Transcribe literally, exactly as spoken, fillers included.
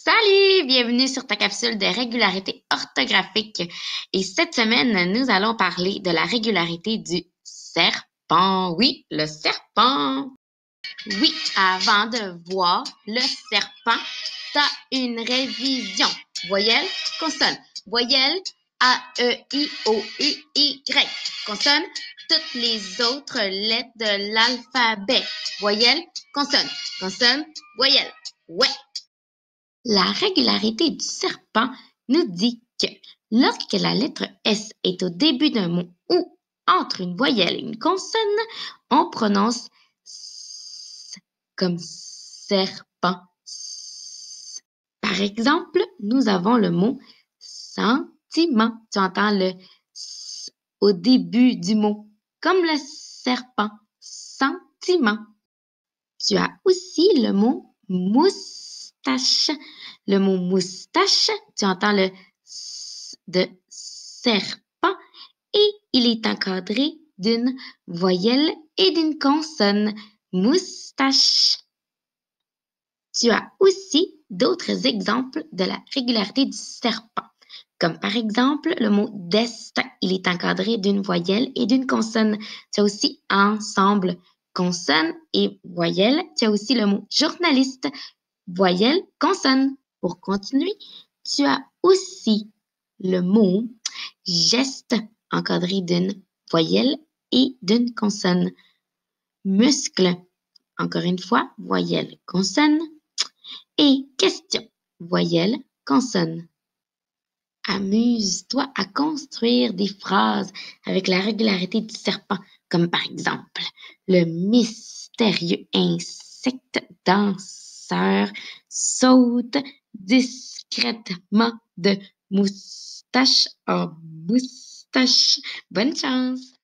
Salut, bienvenue sur ta capsule de régularité orthographique. Et cette semaine, nous allons parler de la régularité du serpent. Oui, le serpent. Oui, avant de voir le serpent, t'as une révision. Voyelle, consonne. Voyelle, A, E, I, O, U, Y. Consonne, toutes les autres lettres de l'alphabet. Voyelle, consonne. Consonne, voyelle. Ouais. La régularité du serpent nous dit que lorsque la lettre S est au début d'un mot ou entre une voyelle et une consonne, on prononce S comme serpent. S. Par exemple, nous avons le mot sentiment. Tu entends le S au début du mot, comme le serpent, sentiment. Tu as aussi le mot moustache. Le mot moustache, tu entends le S de serpent et il est encadré d'une voyelle et d'une consonne. Moustache. Tu as aussi d'autres exemples de la régularité du serpent, comme par exemple le mot destin. Il est encadré d'une voyelle et d'une consonne. Tu as aussi ensemble, consonne et voyelle. Tu as aussi le mot journaliste, voyelle, consonne. Pour continuer, tu as aussi le mot geste, encadré d'une voyelle et d'une consonne. Muscle, encore une fois, voyelle, consonne. Et question, voyelle, consonne. Amuse-toi à construire des phrases avec la régularité du serpent, comme par exemple le mystérieux insecte danseur saute discrètement de moustache en moustache. Bonne chance!